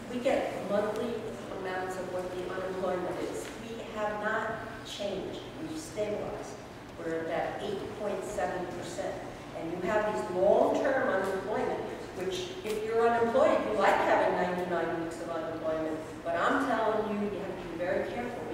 we get monthly amounts of what the unemployment is. We have not changed. We've stabilized. We're at 8.7%. And you have these long-term unemployment, which if you're unemployed, you like having 99 weeks of unemployment. But I'm telling you, you have to be very careful.